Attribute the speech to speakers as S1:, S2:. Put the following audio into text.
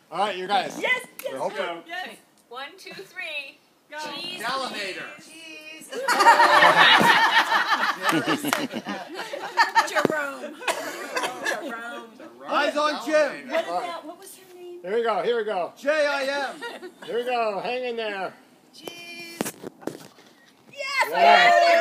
S1: All right, you guys.
S2: Yes, yes,
S1: Let's
S2: go.
S3: Yes. 1, 2, 3.
S2: Go.
S3: Cheese.
S4: Salamander.
S2: Jerome.
S4: Eyes on Jim.
S2: What about, what was her name?
S1: Here we go. Here we go.
S4: J-I-M.
S1: Here we go. Hang in there.
S2: Cheese.
S1: Yes.